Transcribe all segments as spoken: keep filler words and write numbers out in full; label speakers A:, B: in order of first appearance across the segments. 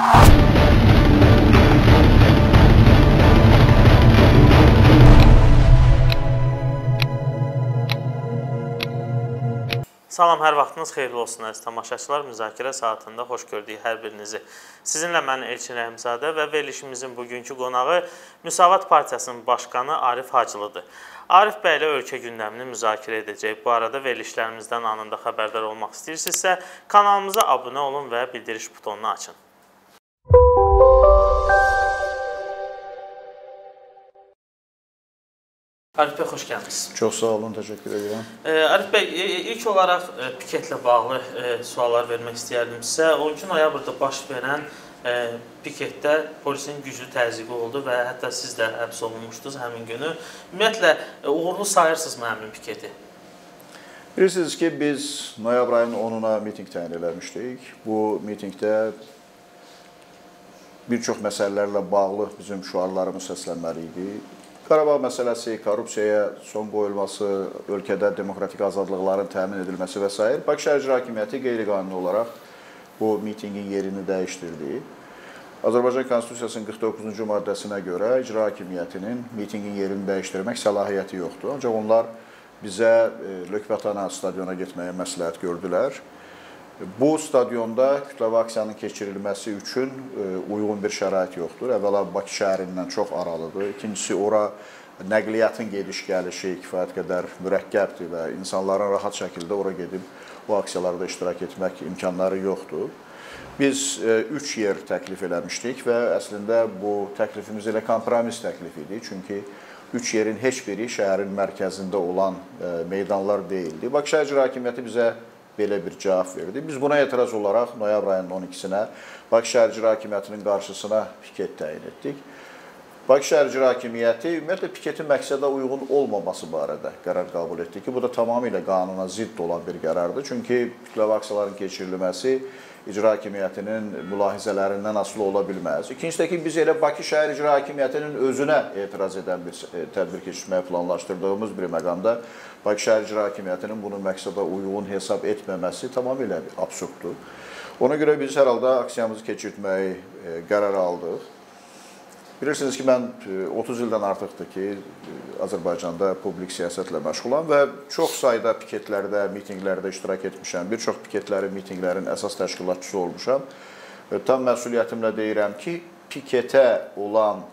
A: Salam, hər vaxtınız xeyirli olsun əziz tamaşaçılar. Müzakirə saatında xoş gördük hər birinizi. Sizinlə mən Elçin Rəhimzadə və verilişimizin bugünkü qonağı Müsavat Partiyasının başqanı Arif Hacılıdır. Arif bəy ilə ölkə gündəmini müzakirə edəcək. Bu arada verilişlərimizdən anında xəbərdar olmaq istəyirsinizsə, kanalımıza abunə olun və bildiriş butonunu açın. Arif bəy, xoş gəldiniz.
B: Çox sağ olun, təşəkkür edirəm.
A: Arif bəy, ilk olaraq piketlə bağlı suallar vermək istəyərdim sizə. on iki noyabrda baş verən piketdə polisin güclü təzyiqi oldu və hətta siz də həbs olunmuşdunuz həmin günü. Ümumiyyətlə, uğurlu sayırsınızmı həmin piketi?
B: Bilirsiniz ki, biz noyabr ayının onuna miting təyin eləmişdik. Bu mitingdə bir çox məsələlərlə bağlı bizim şüarlarımız səslənməli idi. Qarabağ məsələsi, korrupsiyaya son qoyulması, ölkədə demokratik azadlıqların təmin edilməsi və s. Bakı Şəhər İcra Hakimiyyəti qeyri-qanuni olaraq bu mitingin yerini dəyişdirdi. Azərbaycan Konstitusiyasının qırx doqquzuncu maddəsinə görə İcra Hakimiyyətinin mitingin yerini dəyişdirmək səlahiyyəti yoxdur. Ancaq onlar bizə Lökbətana stadiona getməyə məsləhət gördülər. Bu stadionda kütləvi aksiyanın keçirilməsi üçün uyğun bir şərait yoxdur. Əvvəla Bakı şəhərindən çox aralıdır. İkincisi, ora nəqliyyatın gediş-gəlişi kifayət qədər mürəkkəbdir və insanların rahat şəkildə ora gedib bu aksiyalarda iştirak etmək imkanları yoxdur. Biz üç yer təklif eləmişdik və əslində bu təklifimiz elə kompromis təklif idi. Çünki üç yerin heç biri şəhərin mərkəzində olan meydanlar deyildi. Bakı Şəhər İcra Hakimiyyəti bizə belə bir cavab verdi. Biz buna etiraz olaraq noyabr ayının on ikisinə Bakı Şəhər İcra Hakimiyyətinin qarşısına piket təyin etdik. Bakı Şəhər İcra Hakimiyyəti ümumiyyətlə piketin məqsədə uyğun olmaması barədə qərar qəbul etdi ki, bu da tamamilə qanuna zidd olan bir qərardır. Çünki kütləvi aksiyaların keçirilməsi İcra Hakimiyyətinin mülahizələrindən asılı ola bilməz. İkincisi ki, biz elə Bakı Şəhər İcra Hakimiyyətinin özünə etiraz edən bir tədbir keçirməyə planlaşdırdığımız bir məqamda Bakı Şəhər İcra Hakimiyyətinin bunu məqsədə uyğun hesab etməməsi tamamilə absurddur. Ona görə biz hər halda aksiyamızı keçirtməyi qərar aldıq. Bilirsiniz ki, mən otuz ildən artıqdır ki, Azərbaycanda publik siyasətlə məşğulam və çox sayda piketlərdə, mitinglərdə iştirak etmişəm. Bir çox piketlərin, mitinglərin əsas təşkilatçısı olmuşam. Tam məsuliyyətimlə deyirəm ki, piketə olan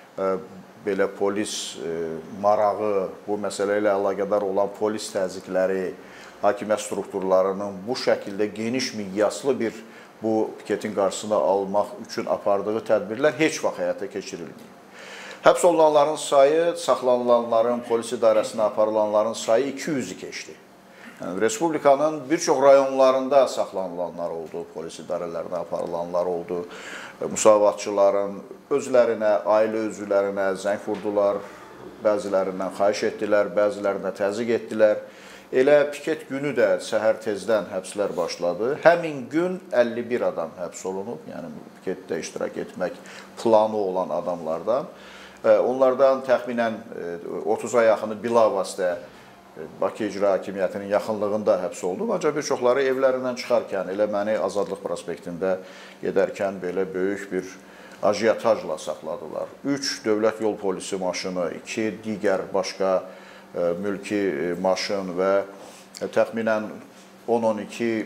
B: belə polis marağı, bu məsələ ilə əlaqədar olan polis təzyiqləri, hakimiyyət strukturlarının bu şəkildə geniş miqyaslı bir bu piketin qarşısına almaq üçün apardığı tədbirlər heç vaxt həyata keçirilməyib. Həbs olunanların sayı, saxlanılanların, polis idarəsinə aparılanların sayı iki yüzü keçdi. Yəni, Respublikanın bir çox rayonlarında saxlanılanlar oldu, polis idarələrinə aparılanlar oldu. Müsavatçıların özlərinə, ailə üzvlərinə zəng vurdular, bəzilərindən xahiş etdilər, bəzilərinə təzyiq etdilər. Elə piket günü də səhər tezdən həbslər başladı. Həmin gün əlli bir adam həbs olunub, yəni piketdə iştirak etmək planı olan adamlardan. Onlardan təxminən otuza yaxını bilavasitə Bakı İcra Hakimiyyətinin yaxınlığında həbs oldu. Ancaq bir çoxları evlərindən çıxarkən, elə məni Azadlıq prospektində gedərkən belə böyük bir ajiyatajla saxladılar. Üç dövlət yol polisi maşını, iki digər başqa mülki maşın və təxminən on on iki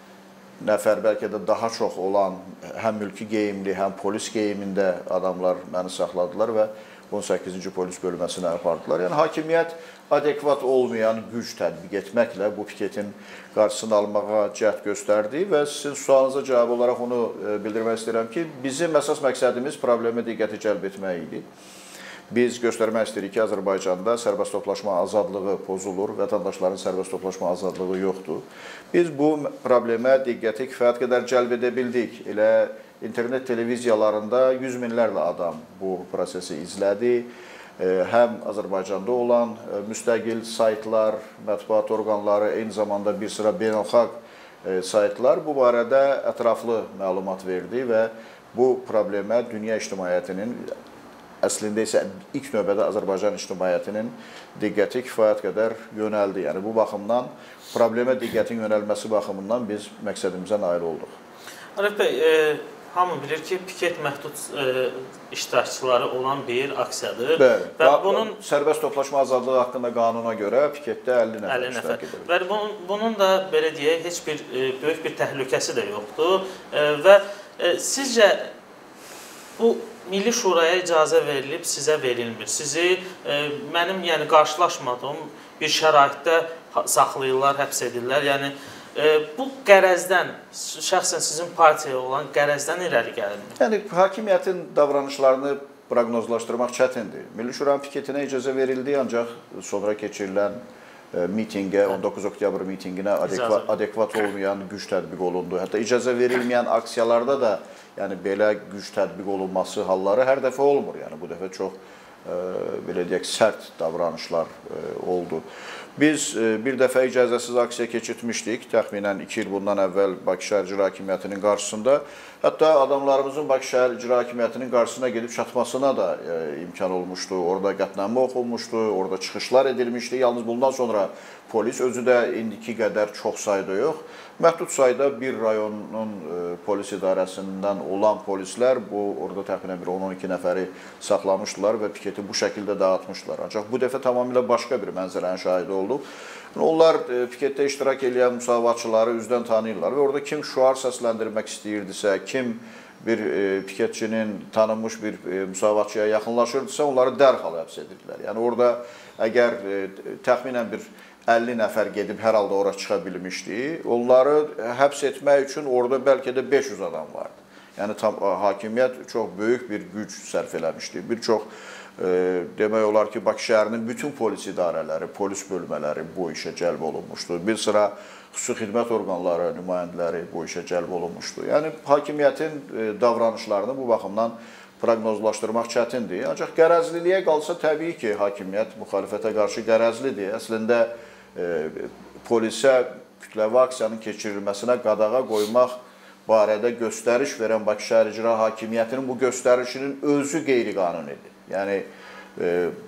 B: nəfər, bəlkə də daha çox olan həm mülki geyimli, həm polis geyimində adamlar məni saxladılar və on səkkizinci polis bölməsinə apardılar. Yəni, hakimiyyət adekvat olmayan güc tətbiq etməklə bu piketin qarşısını almağa cəhd göstərdi və sizin sualınıza cavab olaraq onu bildirmək istəyirəm ki, bizim əsas məqsədimiz problemə diqqəti cəlb etmək idi. Biz göstərmək istəyirik ki, Azərbaycanda sərbəst toplaşma azadlığı pozulur, vətəndaşların sərbəst toplaşma azadlığı yoxdur. Biz bu problemə diqqəti kifayət qədər cəlb edə bildik. Elə internet televiziyalarında yüz minlərlə adam bu prosesi izlədi. Həm Azərbaycanda olan müstəqil saytlar, mətbuat orqanları, eyni zamanda bir sıra beynəlxalq saytlar bu barədə ətraflı məlumat verdi və bu problemə dünya ictimaiyyətinin, əslində isə ilk növbədə Azərbaycan ictimaiyyətinin diqqəti kifayət qədər yönəldi. Yəni, bu baxımdan, problemə diqqətin yönəlməsi baxımından biz məqsədimizə nail olduq.
A: Arif bəy, hamı bilir ki, piket məhdud e, iştirakçıları olan bir aksiyadır.
B: Bəli.
A: Və bunun
B: sərbəst toplaşma azadlığı haqqında qanuna görə piketdə əlli nəfər iştirak edir.
A: Və bunun, bunun da belə deyək, heç bir e, böyük bir təhlükəsi də yoxdur. E, və e, sizcə bu Milli Şuraya icazə verilib, sizə verilmir. Sizi e, mənim yəni qarşılaşmadığım bir şəraitdə saxlayırlar, həbs edirlər. Yəni e, bu qərəzdən, şəxsən sizin partiyaya olan qərəzdən irəli gəlirmi?
B: Yəni hakimiyyətin davranışlarını proqnozlaşdırmaq çətindir. Milli Şuranın piketinə icazə verildi, ancaq sonra keçirilən e, mitinqə, on doqquz oktyabr mitinqinə adekvat, adekvat olmayan güc tətbiq olundu. Hətta icazə verilməyən aksiyalarda da yəni belə güc tətbiq olunması halları hər dəfə olmur. Yəni bu dəfə çox e, belə deyək sərt davranışlar e, oldu. Biz e, bir dəfə icazəsiz aksiya keçirtmişdik, təxminən iki il bundan əvvəl Bakı Şəhər İcra Hakimiyyətinin qarşısında. Hətta adamlarımızın Bakı Şəhər İcra Hakimiyyətinin qarşısına gedib çatmasına da e, imkan olmuşdu. Orada qətnamə oxunmuşdu, orada çıxışlar edilmişdi. Yalnız bundan sonra polis özü də indiki qədər çox sayda yox, məhdud sayda bir rayonun e, polis idarəsindən olan polislər bu orada təxminən bir on on iki nəfəri saxlamışdılar və piketi bu şəkildə dağıtmışdılar. Ancaq bu dəfə tamamilə başqa bir mənzərənin şahidi olduq. Onlar e, piketdə iştirak edən müsavatçıları üzdən tanıyırlar və orada kim şüar səsləndirmək istəyirdisə, kim bir e, piketçinin tanınmış bir e, müsavatçıya yaxınlaşırdısa, onları dərhal həbs edirdilər. Yəni orada əgər e, təxminən bir əlli nəfər gedib hər halda ora çıxa bilmişdi, onları həbs etmək üçün orada bəlkə də beş yüz adam vardı. Yəni tam, hakimiyyət çox böyük bir güc sərf eləmişdi. Bir çox e, demək olar ki, Bakı şəhərinin bütün polis idarələri, polis bölmələri bu işə cəlb olunmuşdu. Bir sıra xüsusi xidmət orqanları, nümayəndələri bu işə cəlb olunmuşdu. Yəni hakimiyyətin e, davranışlarını bu baxımdan proqnozlaşdırmaq çətindir. Ancaq qərəzliliyə qalsa təbii ki, hakimiyyət müxalifətə qarşı qərəzlidir. Əslində e, polisə kütləvi aksiyanın keçirilməsinə qadağa qoymaq barədə göstəriş verən Bakı Şəhər İcra Hakimiyyətinin bu göstərişinin özü qeyri-qanunidir. Yəni e,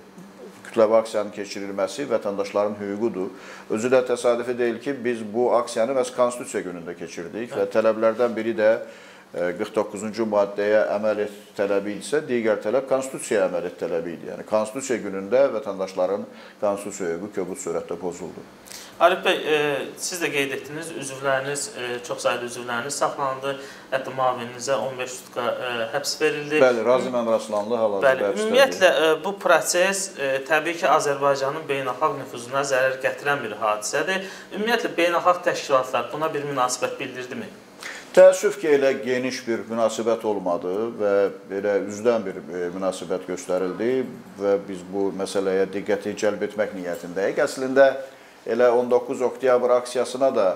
B: kütləvi aksiyanın keçirilməsi vətəndaşların hüququdur. Özü də təsadüfi deyil ki, biz bu aksiyanı məhz Konstitusiya günündə keçirdik və tələblərdən biri də qırx doqquzuncu maddəyə əməl et tələbi isə digər tələb Konstitusiyaya əməl et tələbi idi. Yəni Konstitusiya günündə vətəndaşların konstitusiya hüququ kobud surətdə pozuldu.
A: Arif bəy, e, siz də qeyd etdiniz, üzvləriniz, e, çox sayda üzvləriniz saxlandı, hətta müavininizə on beş sutka e, həbs verildi.
B: Bəli, Razi Məmraslanlı hal-hazırda həbsdədir.
A: Ümumiyyətlə, e, bu proses e, təbii ki, Azərbaycanın beynəlxalq nüfuzuna zərər gətirən bir hadisədir. Ümumiyyətlə, beynəlxalq təşkilatlar buna bir münasibət bildirdimi?
B: Təəssüf ki, elə geniş bir münasibət olmadı və elə üzdən bir münasibət göstərildi və biz bu məsələyə diqqəti cəlb etmək niyyətindəyik. Əslində, elə on doqquz oktyabr aksiyasına da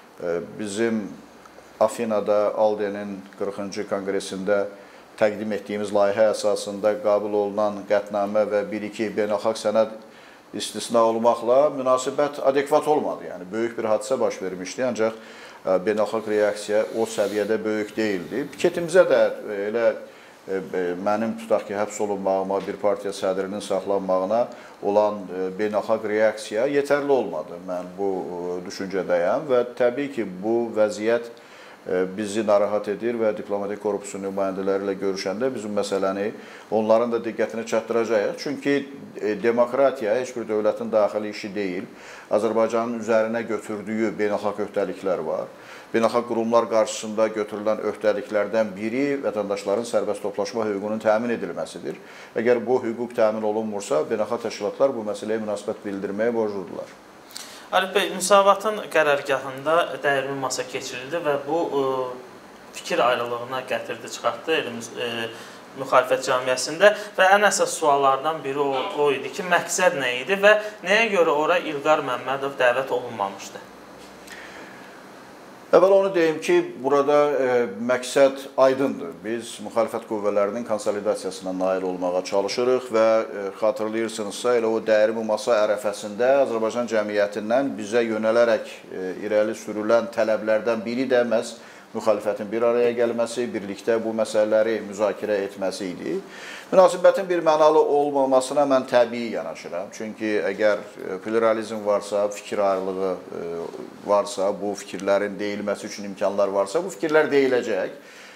B: bizim Afinada Aldenin qırxıncı konqresində təqdim etdiyimiz layihə əsasında qəbul olunan qətnamə və bir iki beynəlxalq sənəd istisna olmaqla münasibət adekvat olmadı. Yəni, böyük bir hadisə baş vermişdi, ancaq beynəlxalq reaksiya o səviyyədə böyük deyildi. Piketimizə də elə mənim tutaq ki, həbs olunmağıma, bir partiya sədrinin saxlanmağına olan beynəlxalq reaksiya yetərli olmadı. Mən bu düşüncədəyəm və təbii ki, bu vəziyyət bizi narahat edir və diplomatik korpusun nümayəndələri ilə görüşəndə biz bu məsələni onların da diqqətini çatdıracağıq. Çünki demokratiya heç bir dövlətin daxili işi deyil. Azərbaycanın üzərinə götürdüyü beynəlxalq öhdəliklər var. Beynəlxalq qurumlar qarşısında götürülən öhdəliklərdən biri vətəndaşların sərbəst toplaşma hüququnun təmin edilməsidir. Əgər bu hüquq təmin olunmursa, beynəlxalq təşkilatlar bu məsələyə münasibət bildirməyə borcludular.
A: Arif bəy, müsavatın qərargahında dəyirmi masa keçirildi və bu e, fikir ayrılığına gətirdi, çıxartdı elimiz, e, müxalifət cəmiyyəsində və ən əsas suallardan biri o, o idi ki, məqsəd nə idi və nəyə görə ora İlqar Məmmədov dəvət olunmamışdı?
B: Əvvəl onu deyim ki, burada e, məqsəd aydındır. Biz müxalifət qüvvələrinin konsolidasiyasına nail olmağa çalışırıq və e, xatırlayırsınızsa, elə o dəyirmi masa ərəfəsində Azərbaycan cəmiyyətindən bizə yönələrək e, irəli sürülən tələblərdən biri də məhz müxalifətin bir araya gəlməsi, birlikdə bu məsələləri müzakirə etməsi idi. Münasibətin bir mənalı olmamasına mən təbii yanaşıram. Çünki əgər pluralizm varsa, fikir ayrılığı varsa, bu fikirlərin deyilməsi üçün imkanlar varsa, bu fikirlər deyiləcək.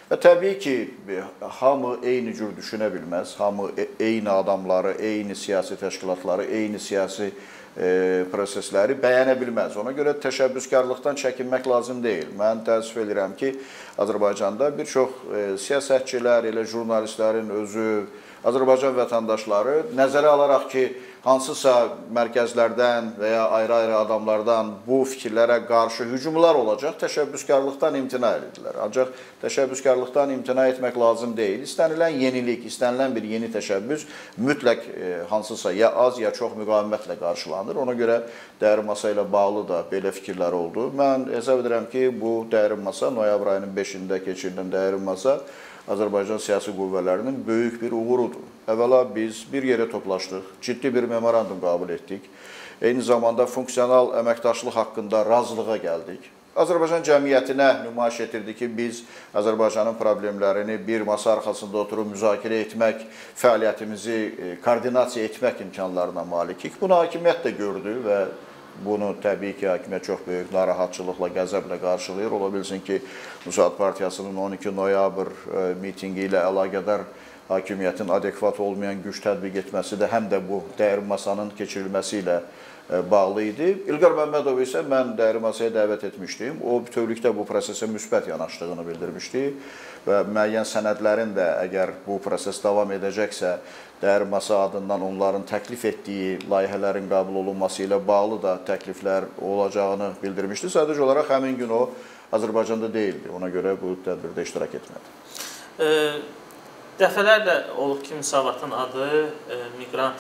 B: Və təbii ki, hamı eyni cür düşünə bilməz, hamı eyni adamları, eyni siyasi təşkilatları, eyni siyasi prosesləri bəyənə bilməz. Ona görə təşəbbüskarlıqdan çəkinmək lazım deyil. Mən təəssüf edirəm ki, Azərbaycanda bir çox siyasətçilər, elə jurnalistlərin özü, Azərbaycan vətəndaşları nəzərə alaraq ki, hansısa mərkəzlərdən və ya ayrı-ayrı adamlardan bu fikirlərə qarşı hücumlar olacaq, təşəbbüskarlıqdan imtina edirlər. Ancaq təşəbbüskarlıqdan imtina etmək lazım deyil. İstənilən yenilik, istənilən bir yeni təşəbbüs mütləq hansısa ya az, ya çox müqavimətlə qarşılanır. Ona görə dərin masa ilə bağlı da belə fikirlər oldu. Mən hesab edirəm ki, bu dərin masa, noyabr ayının beşində keçirilən dərin masa Azərbaycan siyasi qüvvələrinin böyük bir uğurudur. Əvvəla biz bir yerə toplaşdıq, ciddi bir memorandum qəbul etdik. Eyni zamanda funksional əməkdaşlıq haqqında razılığa gəldik. Azərbaycan cəmiyyətinə nümayiş etirdi ki, biz Azərbaycanın problemlərini bir masa arxasında oturub müzakirə etmək, fəaliyyətimizi koordinasiya etmək imkanlarına malikik. Bunu hakimiyyət də gördü və bunu təbii ki, hakimiyyət çox böyük narahatçılıqla, qəzəblə qarşılayır. Ola bilsin ki, Müsaad Partiyasının on iki noyabr mitingi ilə əlaqədar hakimiyyətin adekvat olmayan güc tətbiq etməsi də həm də bu dərin masanın keçirilməsi ilə bağlı idi. İlqar Məmmədov isə mən dərin masaya dəvət etmişdim. O bütövlükdə bu prosesə müsbət yanaşdığını bildirmişdi və müəyyən sənədlərin də əgər bu proses davam edəcəksə, dərin masa adından onların təklif etdiyi layihələrin qəbul olunması ilə bağlı da təkliflər olacağını bildirmişdi. Sadəcə olaraq həmin gün o Azərbaycanda deyildi. Ona görə bu tədbirdə iştirak etmədi.
A: E, dəfələrlə olub ki, Müsavatın adı e, miqrant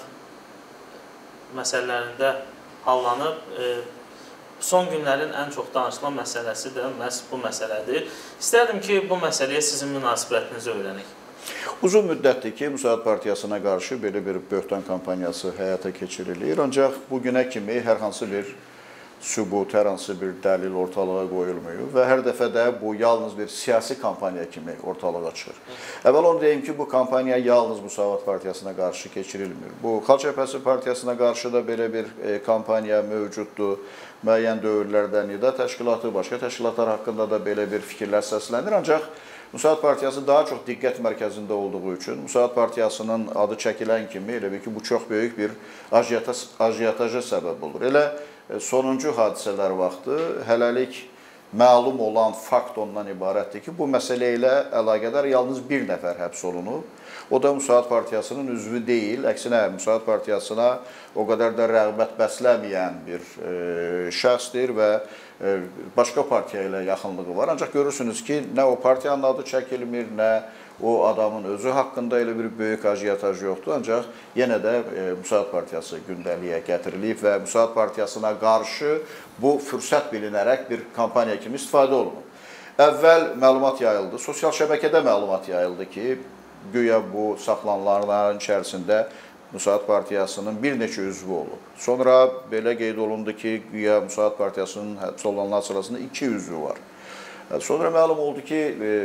A: məsələlərində hallanıb. E, son günlərin ən çox danışılan məsələsi də məhz bu məsələdir. İstərdim ki, bu məsələyə sizin münasibətinizi öyrənək.
B: Uzun müddətdir ki, Müsaad Partiyasına qarşı belə bir böhtan kampaniyası həyata keçirilir. Ancaq bugünə kimi hər hansı bir sübut, hər hansı bir dəlil ortalığa qoyulmuyor və hər dəfə də bu yalnız bir siyasi kampaniya kimi ortalığa çıxır. Əvvəl onu deyim ki, bu kampaniya yalnız Müsavat Partiyasına qarşı keçirilmir. Bu Xalq Cəbhəsi Partiyasına qarşı da belə bir e, kampaniya mövcuddur. Müəyyən dövrlərdə Nida Təşkilatı, başqa təşkilatlar haqqında da belə bir fikirlər səslənir. Ancaq Müsaad Partiyası daha çox diqqət mərkəzində olduğu üçün Müsaad Partiyasının adı çəkilən kimi elə bir ki, bu çox böyük bir ajiotaja səbəb olur. Elə sonuncu hadisələr vaxtı hələlik məlum olan fakt ondan ibarətdir ki, bu məsələ ilə əlaqədar yalnız bir nəfər həbs olunub. O da Müsaad Partiyasının üzvü deyil, əksinə Müsaad Partiyasına o qədər də rəğbət bəsləməyən bir e, şəxsdir və e, başqa partiya ilə yaxınlığı var. Ancaq görürsünüz ki, nə o partiyanın adı çəkilmir, nə o adamın özü haqqında elə bir böyük ajiotaj yoxdur. Ancaq yenə də e, Müsaad Partiyası gündəliyə gətirilib və Müsaad Partiyasına qarşı bu fürsət bilinərək bir kampaniya kimi istifadə olunur. Əvvəl məlumat yayıldı, sosial şəbəkədə məlumat yayıldı ki, güya bu saxlanılanların içərisində Müsaad Partiyasının bir neçə üzvü olub. Sonra belə qeyd olundu ki, güya Müsaad Partiyasının həbs olunanlar sırasında iki üzvü var. Sonra məlum oldu ki,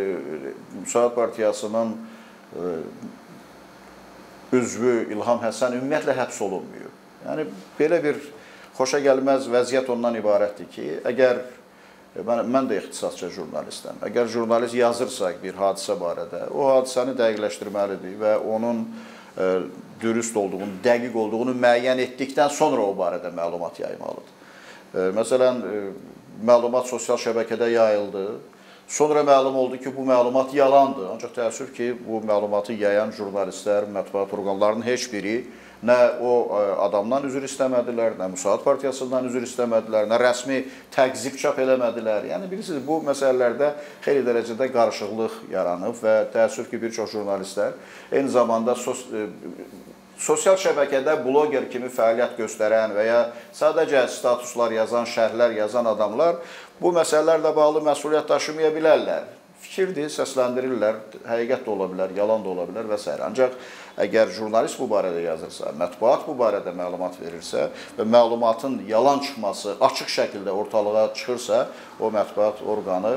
B: Müsaad Partiyasının üzvü İlham Həsən ümumiyyətlə həbs olunmuyor. Yəni, belə bir xoşa gəlməz vəziyyət ondan ibarətdir ki, əgər Mən, mən də ixtisasca jurnalistəm. Əgər jurnalist yazırsa bir hadisə barədə, o hadisəni dəqiqləşdirməlidir və onun e, dürüst olduğunu, dəqiq olduğunu müəyyən etdikdən sonra o barədə məlumat yaymalıdır. E, məsələn, e, məlumat sosial şəbəkədə yayıldı. Sonra məlum oldu ki, bu məlumat yalandır. Ancaq təəssüf ki, bu məlumatı yayan jurnalistlər, mətbuat orqanlarının heç biri nə o adamdan üzr istəmədilər, nə Müsaad Partiyasından üzr istəmədilər, nə rəsmi təqzib çap eləmədilər. Yəni, bilirsiniz, bu məsələlərdə xeyli dərəcədə qarışıqlıq yaranıb və təəssüf ki, bir çox jurnalistlər eyni zamanda sos sosial şəbəkədə bloger kimi fəaliyyət göstərən və ya sadəcə statuslar yazan, şərhlər yazan adamlar bu məsələlərlə bağlı məsuliyyət daşımaya bilərlər. Fikirdir, səsləndirirlər, həqiqət də ola bilər, yalan da ola bilər və s. Ancaq əgər jurnalist bu barədə yazırsa, mətbuat bu barədə məlumat verirsə və məlumatın yalan çıxması açıq şəkildə ortalığa çıxırsa, o mətbuat orqanı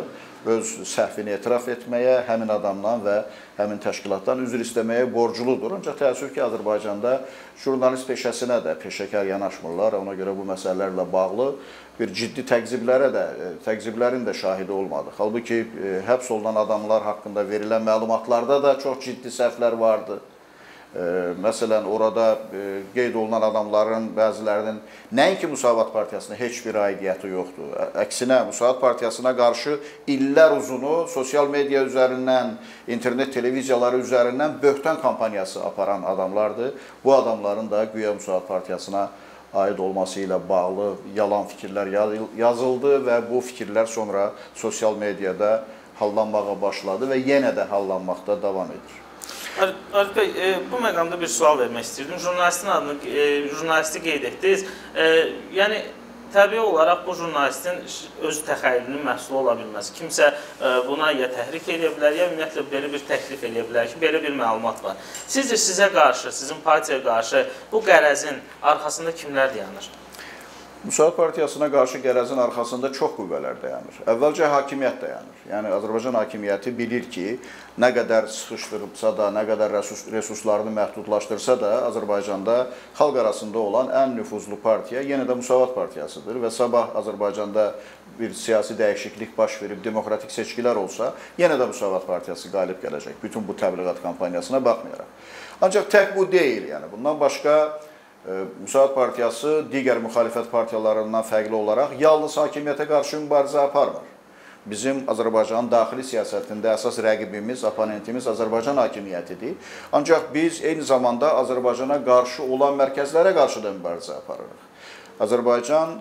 B: öz səhvini etiraf etməyə, həmin adamdan və həmin təşkilatdan üzr istəməyə borcludur. Ancaq təəssüf ki, Azərbaycanda jurnalist peşəsinə də peşəkar yanaşmırlar. Ona görə bu məsələlərlə bağlı bir ciddi təqziblərə də, təqziblərin də şahidi olmadıq. Halbuki həbs olunan adamlar haqqında verilən məlumatlarda da çox ciddi səhvlər vardı. Məsələn, orada qeyd olunan adamların bəzilərinin nəinki Müsavat Partiyasına heç bir aidiyyəti yoxdur. Əksinə, Müsavat Partiyasına qarşı illər uzunu sosial media üzərindən, internet televiziyaları üzərindən böhtan kampaniyası aparan adamlardır. Bu adamların da güya Müsavat Partiyasına aid olması ilə bağlı yalan fikirlər yazıldı və bu fikirlər sonra sosial mediada hallanmağa başladı və yenə də hallanmaqda davam edir.
A: Arif bəy, bu məqamda bir sual vermək istəyirdim. Jurnalistin adını, jurnalisti qeyd etdiniz. Yəni, təbii olaraq bu jurnalistin öz təxəyyülünün məhsulu ola bilməz. Kimsə buna ya təhrik edə bilər, ya ümumiyyətlə belə bir təklif edə bilər ki, belə bir məlumat var. Sizcə sizə qarşı, sizin partiyaya qarşı bu qərəzin arxasında kimlər dayanır?
B: Müsavat Partiyasına qarşı qərəzin arxasında çox qüvvələr dayanır. Əvvəlcə hakimiyyət dayanır. Yəni, Azərbaycan hakimiyyəti bilir ki, nə qədər sıxışdırıbsa da, nə qədər resurslarını məhdudlaşdırsa da, Azərbaycanda xalq arasında olan ən nüfuzlu partiya yenə də Müsavat Partiyasıdır və sabah Azərbaycanda bir siyasi dəyişiklik baş verib, demokratik seçkilər olsa, yenə də Müsavat Partiyası qalib gələcək, bütün bu təbliğat kampaniyasına baxmayaraq. Ancaq tək bu deyil, yəni, bundan başqa Müsavat Partiyası digər müxalifət partiyalarından fərqli olaraq yalnız hakimiyyətə qarşı mübarizə aparmır. Bizim Azərbaycanın daxili siyasətində əsas rəqibimiz, oponentimiz Azərbaycan hakimiyyətidir. Ancaq biz eyni zamanda Azərbaycana qarşı olan mərkəzlərə qarşı da mübarizə aparırıq. Azərbaycan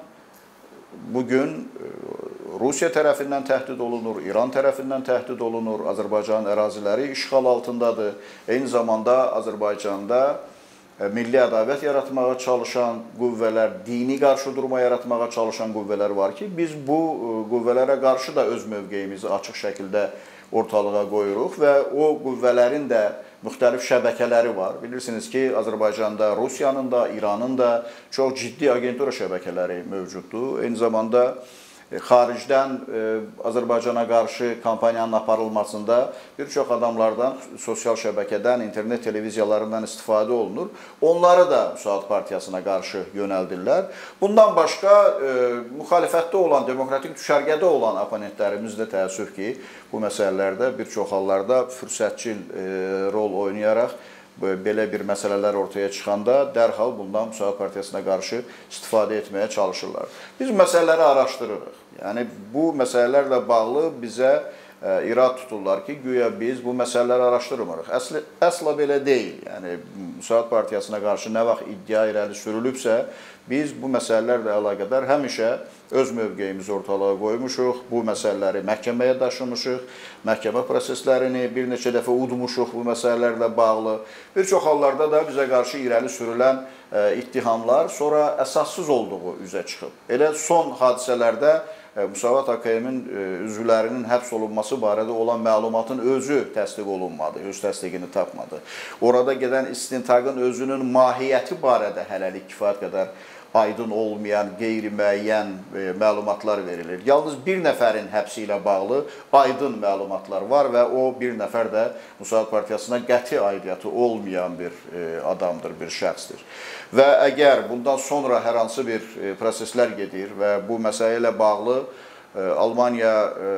B: bugün Rusiya tərəfindən təhdid olunur, İran tərəfindən təhdid olunur, Azərbaycanın əraziləri işğal altındadır. Eyni zamanda Azərbaycanda milli ədavət yaratmağa çalışan qüvvələr, dini qarşıdurma yaratmağa çalışan qüvvələr var ki, biz bu qüvvələrə qarşı da öz mövqeyimizi açıq şəkildə ortalığa qoyuruq və o qüvvələrin də müxtəlif şəbəkələri var. Bilirsiniz ki, Azərbaycanda Rusiyanın da, İranın da çox ciddi agentura şəbəkələri mövcuddur. Eyni zamanda xaricdən Azərbaycana qarşı kampaniyanın aparılmasında bir çox adamlardan sosial şəbəkədən, internet televiziyalarından istifadə olunur. Onları da Müsavat Partiyasına qarşı yönəldirlər. Bundan başqa, müxalifətdə olan, demokratik düşərgədə olan oponentlərimiz də təəssüf ki, bu məsələlərdə bir çox hallarda fürsətçil rol oynayaraq belə bir məsələlər ortaya çıxanda dərhal bundan Müsavat Partiyasına qarşı istifadə etməyə çalışırlar. Biz məsələləri araşdırırıq. Yəni, bu məsələlərlə bağlı bizə irad tuturlar ki, güya biz bu məsələləri araşdırmırıq. Əsl, əsla belə deyil. Yəni, Müsavat Partiyasına qarşı nə vaxt iddia irəli sürülübsə, biz bu məsələlərlə əlaqədar həmişə öz mövqeyimizi ortalığa qoymuşuq, bu məsələləri məhkəməyə daşımışıq, məhkəmə proseslərini bir neçə dəfə udmuşuq bu məsələlərlə bağlı. Bir çox hallarda da bizə qarşı irəli sürülən ittihamlar sonra əsassız olduğu üzə çıxıb. Elə son hadisələrdə Müsavat A K M-in üzvlərinin həbs olunması barədə olan məlumatın özü təsdiq olunmadı, öz təsdiqini tapmadı. Orada gedən istintaqın özünün mahiyyəti barədə hələlik kifayət qədər aydın olmayan, qeyri-müəyyən məlumatlar verilir. Yalnız bir nəfərin həbsi ilə bağlı aydın məlumatlar var və o bir nəfər də Müsavat Partiyasına qəti aidiyyəti olmayan bir adamdır, bir şəxsdir. Və əgər bundan sonra hər hansı bir proseslər gedir və bu məsələ ilə bağlı Almaniya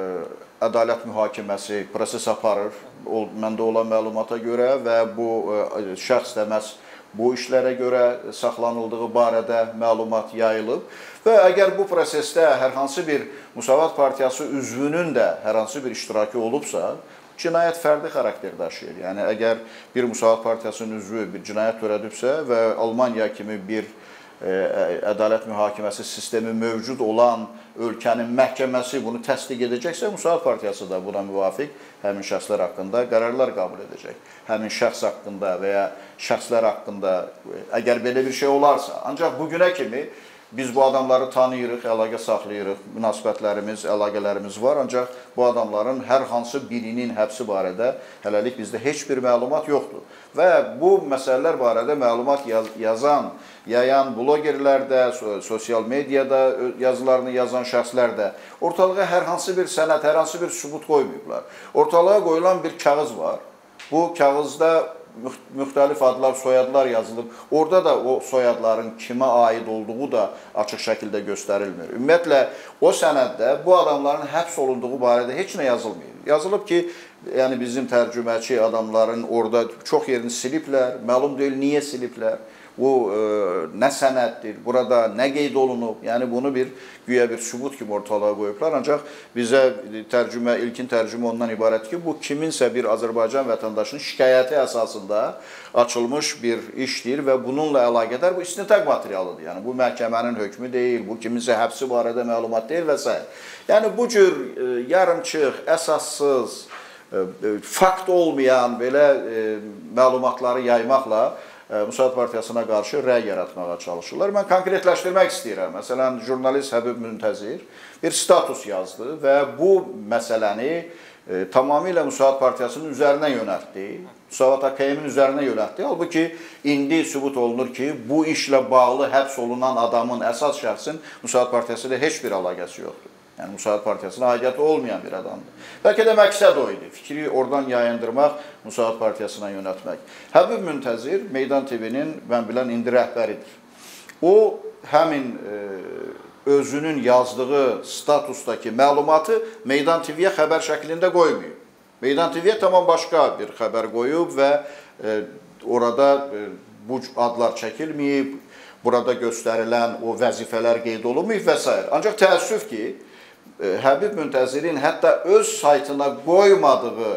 B: ədalət mühakiməsi proses aparır, məndə olan məlumata görə və bu şəxs də məhz bu işlərə görə saxlanıldığı barədə məlumat yayılıb və əgər bu prosesdə hər hansı bir Müsavat Partiyası üzvünün də hər hansı bir iştirakı olubsa, cinayət fərdi xarakter daşıyır. Yəni, əgər bir Müsavat Partiyasının üzvü bir cinayət törədibsə və Almaniya kimi bir ədalət mühakiməsi sistemi mövcud olan ölkənin məhkəməsi bunu təsdiq edəcəksə, Müsavat Partiyası da buna müvafiq həmin şəxslər haqqında qərarlar qəbul edəcək. Həmin şəxs haqqında və ya şəxslər haqqında əgər belə bir şey olarsa. Ancaq bugünə kimi biz bu adamları tanıyırıq, əlaqə saxlayırıq, münasibətlərimiz, əlaqələrimiz var, ancaq bu adamların hər hansı birinin həbsi barədə hələlik bizdə heç bir məlumat yoxdur. Və bu məsələlər barədə məlumat yazan, yayan blogerlər də, sosial mediada yazılarını yazan şəxslər də ortalığa hər hansı bir sənəd, hər hansı bir sübut qoymayıblar. Ortalığa qoyulan bir kağız var. Bu kağızda müxtəlif adlar, soyadlar yazılıb. Orada da o soyadların kimə aid olduğu da açıq şəkildə göstərilmir. Ümumiyyətlə, o sənəddə bu adamların həbs olunduğu barədə heç nə yazılmır. Yazılıb ki, yəni bizim tərcüməçi adamların orada çox yerini siliblər, məlum deyil, niyə siliblər. Bu e, nə sənəddir, burada nə qeyd olunub, yəni bunu bir güya bir sübut kimi ortalığa qoyublar. Ancaq bizə tərcümə, ilkin tərcümə ondan ibarət ki, bu kiminsə bir Azərbaycan vətəndaşının şikayəti əsasında açılmış bir işdir və bununla əlaqədar bu istintaq materialıdır. Yəni bu məhkəmənin hökmü deyil, bu kiminsə həbsi barədə məlumat deyil və s. Yəni bu cür e, yarımçıq, əsassız, e, fakt olmayan belə e, məlumatları yaymaqla Müsavat Partiyasına qarşı rəy yaratmağa çalışırlar. Mən konkretləşdirmək istəyirəm. Məsələn, jurnalist Həbib Müntəzir bir status yazdı və bu məsələni e, tamamilə Müsavat Partiyasının üzərinə yönəltdi. Müsavat A K M-in üzərinə yönəltdi. Halbuki indi sübut olunur ki, bu işlə bağlı həbs olunan adamın, əsas şəxsin Müsavat Partiyası ilə heç bir əlaqəsi yoxdur. Yəni, Müsavat Partiyasına aidiyyəti olmayan bir adamdır. Bəlkə də məqsəd o idi. Fikri oradan yayındırmaq, Müsavat Partiyasına yönətmək. Həbib Müntəzir Meydan T V-nin, mən bilən, indi rəhbəridir. O, həmin e, özünün yazdığı statusdakı məlumatı Meydan T V-yə xəbər şəklində qoymuyor. Meydan T V-yə tamam başqa bir xəbər qoyub və e, orada e, bu adlar çəkilməyib, burada göstərilən o vəzifələr qeyd olunmayıb və s. Ancaq təəssüf ki, Həbib Müntəzirin hətta öz saytına qoymadığı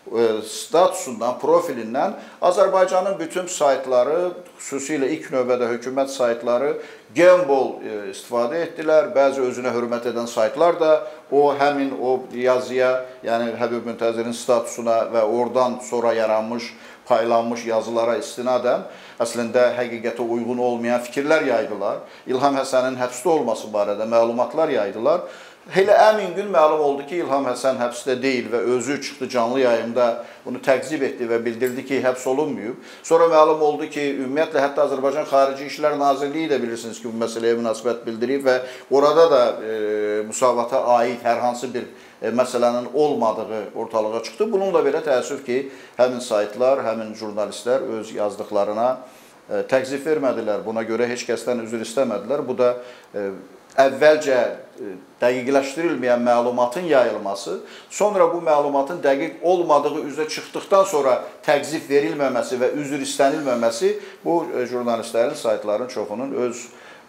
B: statusundan, profilindən Azərbaycanın bütün saytları, xüsusilə ilk növbədə hökumət saytları gembol istifadə etdilər. Bəzi özünə hörmət edən saytlar da o həmin o yazıya, yəni Həbib Müntəzirin statusuna və oradan sonra yaranmış, paylanmış yazılara istinadən əslində həqiqətə uyğun olmayan fikirlər yaydılar. İlham Həsənin həbsdə olması barədə məlumatlar yaydılar. Elə əmin gün məlum oldu ki, İlham Həsən həbsdə deyil və özü çıxdı canlı yayımda bunu təqzib etdi və bildirdi ki, həbs olunmayıb. Sonra məlum oldu ki, ümumiyyətlə, hətta Azərbaycan Xarici İşlər Nazirliyi də bilirsiniz ki, bu məsələyə münasibət bildirib və orada da e, müsavata aid hər hansı bir e, məsələnin olmadığı ortalığa çıxdı. Bununla belə təəssüf ki, həmin saytlar, həmin jurnalistlər öz yazdıqlarına e, təqzib vermədilər. Buna görə heç kəsdən üzr istəmədilər. Bu da e, əvvəlcə dəqiqləşdirilməyən məlumatın yayılması, sonra bu məlumatın dəqiq olmadığı üzrə çıxdıqdan sonra təqzib verilməməsi və üzr istənilməməsi bu jurnalistlərin, saytların çoxunun öz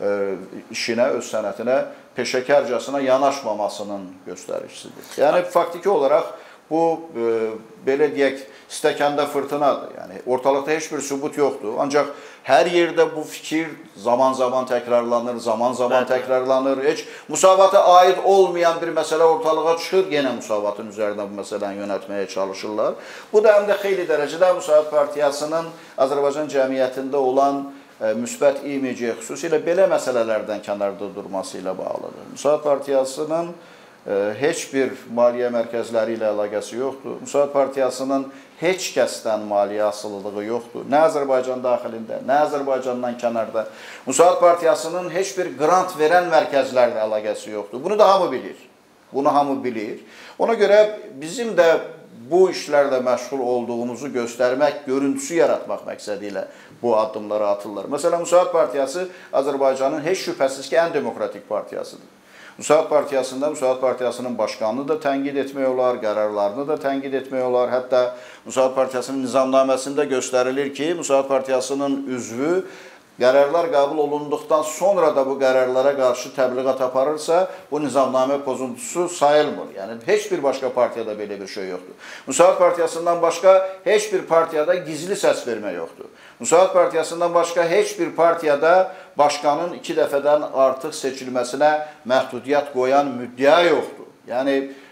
B: işinə, öz sənətinə peşəkarcasına yanaşmamasının göstəricisidir. Yəni, faktiki olaraq bu, belə deyək, stəkanda fırtınadır. Yəni, ortalıqda heç bir sübut yoxdur. Ancaq hər yerdə bu fikir zaman-zaman təkrarlanır, zaman-zaman təkrarlanır. Heç müsavata aid olmayan bir məsələ ortalığa çıxır, yenə müsavatın üzərinə bu məsələni yönətməyə çalışırlar. Bu da həm də xeyli dərəcədə Müsavat Partiyasının Azərbaycan cəmiyyətində olan müsbət imeci, xüsusilə belə məsələlərdən kənarda durması ilə bağlıdır. Müsavat Partiyasının heç bir maliyyə mərkəzləri ilə əlaqəsi yoxdur. Müsavat Partiyasının heç kəsdən maliyyə asılılığı yoxdur. Nə Azərbaycan daxilində, nə Azərbaycandan kənarda. Müsavat Partiyasının heç bir qrant verən mərkəzlərlə əlaqəsi yoxdur. Bunu da hamı bilir. Bunu hamı bilir. Ona görə bizim də bu işlərlə məşğul olduğumuzu göstərmək, görüntüsü yaratmaq məqsədi ilə bu addımları atırlar. Məsələn, Müsavat Partiyası Azərbaycanın heç şübhəsiz ki, ən demokratik partiyasıdır. Müsavat Partiyasında Müsavat Partiyasının başqanını da tənqid etmək olar, qərarlarını da tənqid etmək olar. Hətta Müsavat Partiyasının nizamnaməsində göstərilir ki, Müsavat Partiyasının üzvü qərarlar qəbul olunduqdan sonra da bu qərarlara qarşı təbliğat aparırsa, bu nizamnamə pozuntusu sayılmır. Yəni, heç bir başqa partiyada belə bir şey yoxdur. Müsavat Partiyasından başqa heç bir partiyada gizli səs vermə yoxdur. Müsavat Partiyasından başqa heç bir partiyada başqanın iki dəfədən artıq seçilməsinə məhdudiyyət qoyan müddəa yoxdur. Yəni,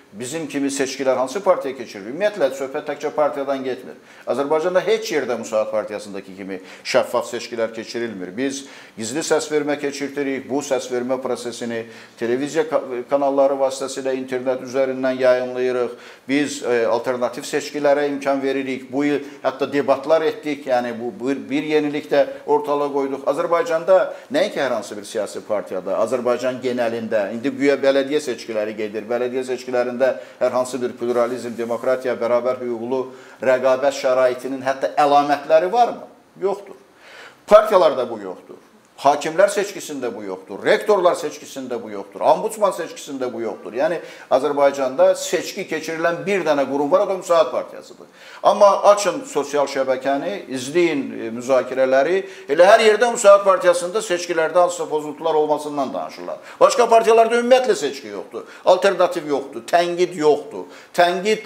B: bizim kimi seçkilər hansı partiya keçirir? Ümumiyyətlə, söhbət təkcə partiyadan getmir. Azərbaycanda heç yerdə Müsavat Partiyasındakı kimi şəffaf seçkilər keçirilmir. Biz gizli səsvermə keçirtirik, bu səsvermə prosesini televiziya kanalları vasitəsilə internet üzərindən yayımlayırıq. Biz e, alternativ seçkilərə imkan veririk. Bu il hətta debatlar etdik, yəni bu bir, bir yenilik də ortalığa qoyduq. Azərbaycanda nəinki hər hansı bir siyasi partiyada, Azərbaycan genəlində, indi güya bələdiyyə seçkiləri gedir. Bələdiyyə seçkilərində hər hansı bir pluralizm, demokratiya, bərabər hüquqlu rəqabət şəraitinin hətta əlamətləri varmı? Yoxdur. Partiyalarda bu yoxdur. Hakimlər seçkisində bu yoxdur. Rektorlar seçkisində bu yoxdur. Ombudsman seçkisində bu yoxdur. Yəni, Azərbaycanda seçki keçirilən bir dənə qurum var, o da Müsavat Partiyasıdır. Amma açın sosial şəbəkəni, izləyin müzakirələri, elə hər yerdə Müsavat Partiyasında seçkilərdə hansısa pozuntular olmasından danışırlar. Başqa partiyalarda ümumiyyətlə seçki yoxdur. Alternativ yoxdur, tənqid yoxdur. Tənqid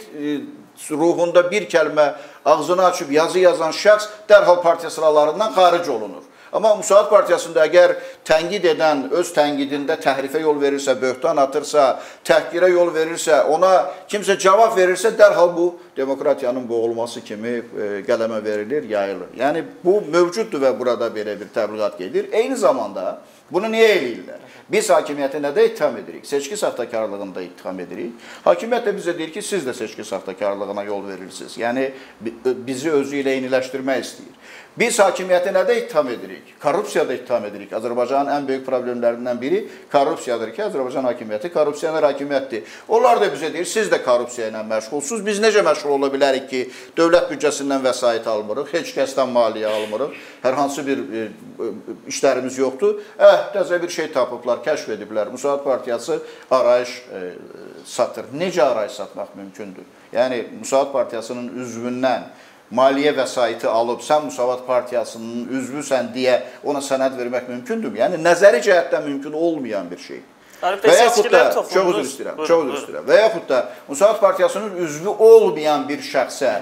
B: ruhunda bir kəlmə ağzını açıb yazı yazan şəxs dərhal partiya sıralarından xaric olunur. Amma Müsavat Partiyasında əgər tənqid edən öz tənqidində təhrifə yol verirsə, böhtan atırsa, təhqirə yol verirsə, ona kimsə cavab verirsə, dərhal bu demokratiyanın boğulması kimi qələmə verilir, yayılır. Yəni, bu mövcuddur və burada belə bir təbliğat gedir. Eyni zamanda bunu niyə eləyirlər? Biz hakimiyyəti nədə ittiham edirik? Seçki saxtakarlığında ittiham edirik. Hakimiyyət də bizə deyir ki, siz də seçki saxtakarlığına yol verirsiniz. Yəni, bizi özü ilə eyniləşdirmək istəyir. Biz hakimiyyəti nədə ittiham edirik? Korrupsiyada ittiham edirik. Azərbaycanın ən böyük problemlərindən biri korrupsiyadır ki, Azərbaycan hakimiyyəti korrupsiyaner hakimiyyətdir. Onlar da bizə deyir, siz də korrupsiya ilə məşğulsuz. Biz necə məşğul ola bilərik ki, dövlət büdcəsindən vəsait almırıq, heç kəsdən maliyyə almırıq, hər hansı bir e, işlərimiz yoxdur. Eh, təzə bir şey tapıblar, kəşf ediblər. Müsavat Partiyası arayış e, satır. Necə arayış satmaq mümkündür? Yəni, Müsavat Partiyasının üzvündən maliyyə vəsaiti alıb, sən Müsavat Partiyasının üzvüsən deyə ona sənəd vermək mümkündür. Yəni, nəzəri cəhətdən mümkün olmayan bir şey. Və yaxud da, çox üzr istəyirəm, çox üzr istəyirəm. Və yaxud da, Müsavat Partiyasının üzvü olmayan bir şəxsə,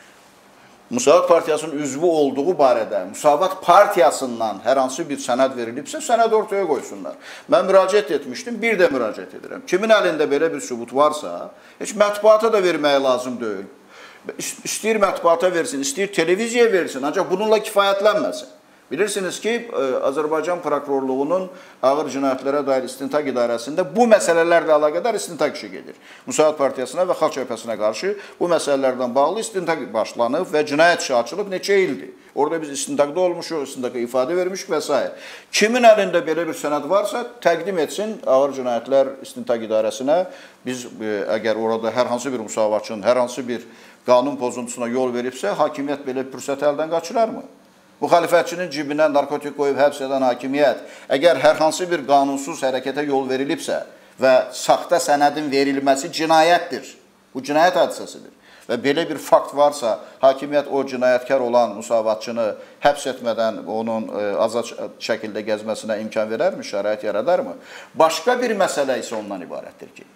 B: Müsavat Partiyasının üzvü olduğu barədə Müsavat Partiyasından hər hansı bir sənəd verilibsə, sənəd ortaya qoysunlar. Mən müraciət etmişdim, bir də müraciət edirəm. Kimin əlində belə bir sübut varsa, heç mətbuata da verməyə lazım deyil. İstəyir mətbuata versin, istəyir televiziyaya versin, ancaq bununla kifayətlənməsin. Bilirsiniz ki, Azərbaycan prokurorluğunun ağır cinayətlərə dair istintaq idarəsində bu məsələlərlə əlaqədar istintaq işi gedir. Müsavat Partiyasına və Xalq Cəbhəsinə qarşı bu məsələlərdən bağlı istintaq başlanıb və cinayət işi açılıb neçə ildir. Orada biz istintaqda olmuşuq, istintaqda ifadə vermişik və s. Kimin əlində belə bir sənəd varsa, təqdim etsin ağır cinayətlər istintaq idarəsinə. Biz əgər orada hər hansı bir müsavatçının, hər hansı bir qanun pozuntusuna yol veribsə, hakimiyyət belə fürsəti əldən qaçırarmı? Müxalifətçinin cibinə narkotik qoyub həbs edən hakimiyyət, əgər hər hansı bir qanunsuz hərəkətə yol verilibsə və saxta sənədin verilməsi cinayətdir, bu cinayət hadisəsidir və belə bir fakt varsa, hakimiyyət o cinayətkar olan müsavatçını həbs etmədən onun azad şəkildə gəzməsinə imkan verərmi, şərait yaradarmı? Başqa bir məsələ isə ondan ibarətdir ki,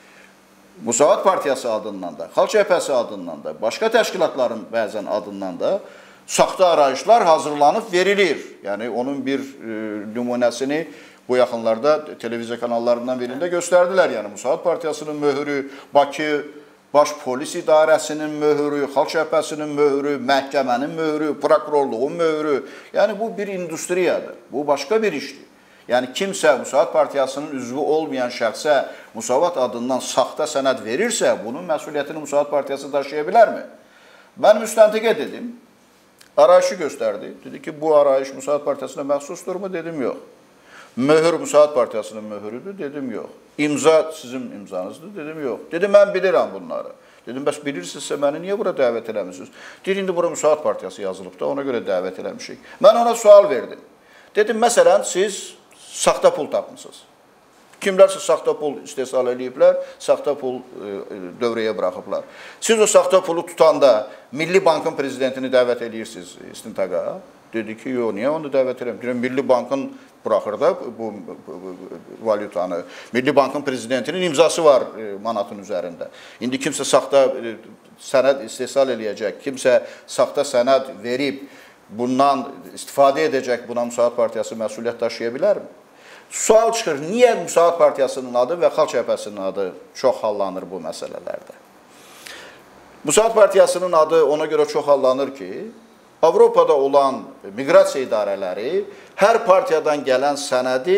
B: Müsavat Partiyası adından da, Xalq Cəbhəsi adından da, başqa təşkilatların bəzən adından da saxta arayışlar hazırlanıb verilir. Yəni, onun bir e, nümunəsini bu yaxınlarda televiziya kanallarından birində göstərdilər. Yəni, Müsavat Partiyasının möhürü, Bakı Baş Polis İdarəsinin möhürü, Xalq Cəbhəsinin möhürü, məhkəmənin möhürü, prokurorluğun möhürü. Yəni, bu bir industriyadır. Bu başqa bir işdir. Yəni, kimsə Müsavat Partiyasının üzvü olmayan şəxsə Müsavat adından saxta sənəd verirsə, bunun məsuliyyətini Müsavat Partiyası daşıya bilərmi? Mən müstəntiqə dedim, arayışı göstərdi. Dedi ki, bu arayış Müsavat Partiyasına məxsusdurmu? Dedim, yox. Möhür Müsavat Partiyasının möhürüdür? Dedim, yox. İmza sizin imzanızdır? Dedim, yox. Dedim, mən bilirəm bunları. Dedim, bəs bilirsinizsə, məni niyə bura dəvət eləmişsiniz? Deyir, indi bura Müsavat Partiyası yazılıb da, ona görə dəvət eləmişik. Mən ona sual verdim. Dedim, məsələn, siz saxta pul tapmışsınız. Kimlərsə saxta pul istehsal ediblər, saxta pul e, dövrəyə buraxıblar. Siz o saxta pulu tutanda Milli Bankın prezidentini dəvət edirsiniz istintaqa. Dedi ki, yox, niyə onu dəvət edirəm? Deyirəm, Milli Bankın buraxır da bu, bu, bu valyutanı. Milli Bankın prezidentinin imzası var e, manatın üzərində. İndi kimsə saxta e, sənəd istehsal eləyəcək, kimsə saxta sənəd verib bundan istifadə edəcək, buna Müsavat Partiyası məsuliyyət daşıya bilərmi? Sual çıxır, niyə Müsavat Partiyasının adı və Xalq Cəbhəsinin adı çox hallanır bu məsələlərdə? Müsavat Partiyasının adı ona görə çox hallanır ki, Avropada olan miqrasiya idarələri hər partiyadan gələn sənədi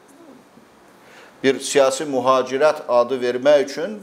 B: bir siyasi mühacirət adı vermək üçün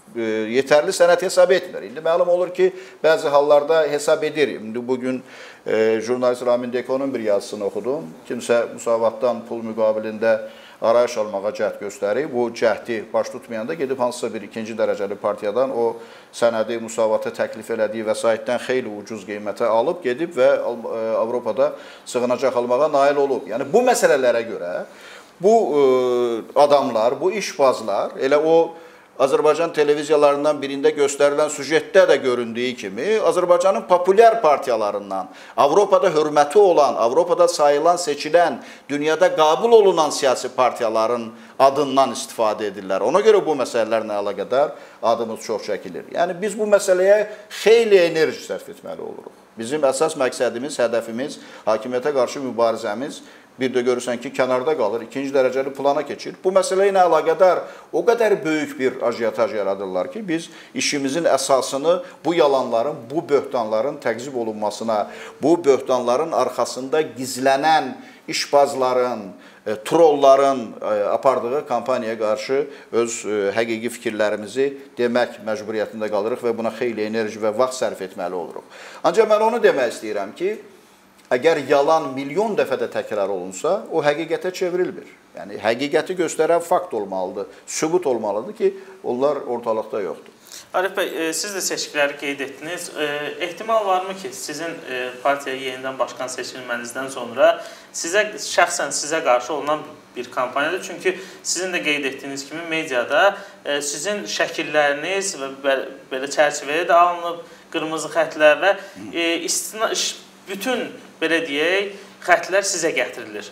B: yetərli sənəd hesab etmir. İndi məlum olur ki, bəzi hallarda hesab edir. İndi bugün e, jurnalist Ramin Dekonun bir yazısını oxudum. Kimsə müsavatdan pul müqabilində arayış almağa cəhd göstərib. Bu cəhdi baş tutmayanda gedib hansısa bir ikinci dərəcəli partiyadan o sənədi müsavata təklif elədiyi vəsaitdən xeyli ucuz qiymətə alıb, gedib və Avropada sığınacaq almağa nail olub. Yəni bu məsələlərə görə bu e, adamlar, bu işbazlar elə o Azərbaycan televiziyalarından birində göstərilən süjetdə də göründüyü kimi Azərbaycanın populyar partiyalarından, Avropada hörməti olan, Avropada sayılan, seçilən, dünyada qəbul olunan siyasi partiyaların adından istifadə edirlər. Ona görə bu məsələlərlə əlaqədar adımız çox çəkilir. Yəni biz bu məsələyə xeyli enerji sərf etməli oluruq. Bizim əsas məqsədimiz, hədəfimiz, hakimiyyətə qarşı mübarizəmiz bir də görürsən ki, kənarda qalır, ikinci dərəcəli plana keçir. Bu məsələ ilə əlaqədar o qədər böyük bir ajiyataj yaradırlar ki, biz işimizin əsasını bu yalanların, bu böhtanların təqzib olunmasına, bu böhtanların arxasında gizlənən işbazların, trolların apardığı kampaniyaya qarşı öz həqiqi fikirlərimizi demək məcburiyyətində qalırıq və buna xeyli enerji və vaxt sərf etməli oluruq. Ancaq mən onu demək istəyirəm ki, əgər yalan milyon dəfə də təkrar olunsa, o həqiqətə çevrilmir. Yəni, həqiqəti göstərən fakt olmalıdır, sübut olmalıdır ki, onlar ortalıqda yoxdur.
A: Arif bəy, siz də seçkiləri qeyd etdiniz. Ehtimal varmı ki, sizin partiyaya yenidən başkan seçilmənizdən sonra sizə, şəxsən sizə qarşı olunan bir kampaniyadır? Çünki sizin də qeyd etdiyiniz kimi mediada sizin şəkilləriniz və belə çərçivəyə də alınıb, qırmızı xətlər və istina, bütün belə deyək, xətlər sizə gətirilir.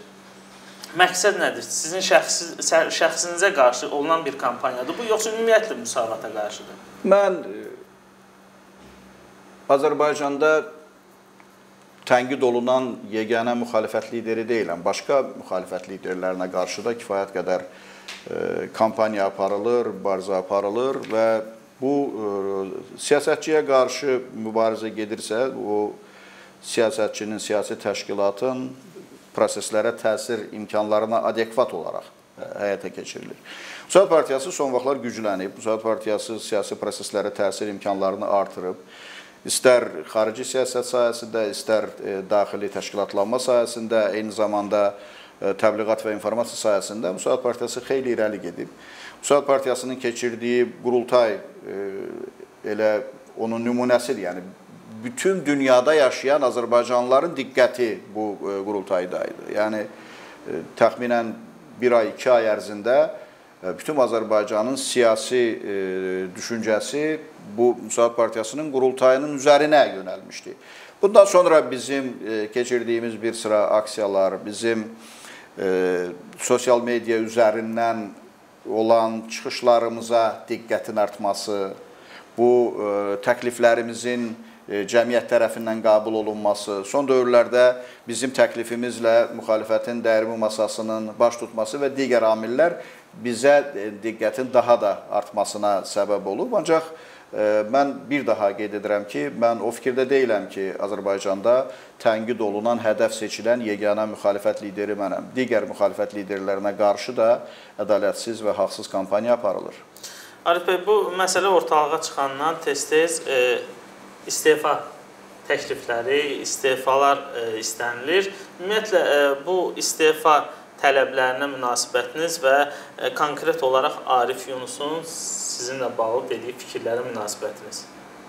A: Məqsəd nədir? Sizin şəxsi, şəxsinizə qarşı olunan bir kampaniyadır bu, yoxsa ümumiyyətlə müsavata qarşıdır?
B: Mən Azərbaycanda tənqid olunan yeganə müxalifət lideri deyiləm. Başqa müxalifət liderlərinə qarşı da kifayət qədər kampaniya aparılır, mübarizə aparılır və bu siyasətçiyə qarşı mübarizə gedirsə, o siyasətçinin, siyasi təşkilatın proseslərə təsir imkanlarına adekvat olaraq həyata keçirilir. Müsavat Partiyası son vaxtlar güclənib. Müsavat Partiyası siyasi proseslərə təsir imkanlarını artırıb. İstər xarici siyasət sahəsində, istər daxili təşkilatlanma sahəsində, eyni zamanda təbliğat və informasiya sahəsində Müsavat Partiyası xeyli irəli gedib. Müsavat Partiyasının keçirdiyi qurultay elə onun nümunəsidir. Yəni, bütün dünyada yaşayan Azərbaycanlıların diqqəti bu qurultaydaydı. Yəni, təxminən bir ay, iki ay ərzində bütün Azərbaycanın siyasi düşüncəsi bu Müsavat Partiyasının qurultayının üzərinə yönəlmişdi. Bundan sonra bizim keçirdiyimiz bir sıra aksiyalar, bizim sosial media üzərindən olan çıxışlarımıza diqqətin artması, bu təkliflərimizin cəmiyyət tərəfindən qəbul olunması, son dövrlərdə bizim təklifimizlə müxalifətin dəyirmi masasının baş tutması və digər amillər bizə diqqətin daha da artmasına səbəb olub. Ancaq mən bir daha qeyd edirəm ki, mən o fikirdə deyiləm ki, Azərbaycanda tənqid olunan, hədəf seçilən yeganə müxalifət lideri mənəm. Digər müxalifət liderlərinə qarşı da ədalətsiz və haqsız kampaniya aparılır.
A: Arif bəy, bu məsələ ortalığa çıxandan tez-tez istefa təklifləri, istefalar istənilir. Ümumiyyətlə, bu istefa tələblərinə münasibətiniz və konkret olaraq Arif Yunusun sizinlə bağlı dediyi fikirlərə münasibətiniz?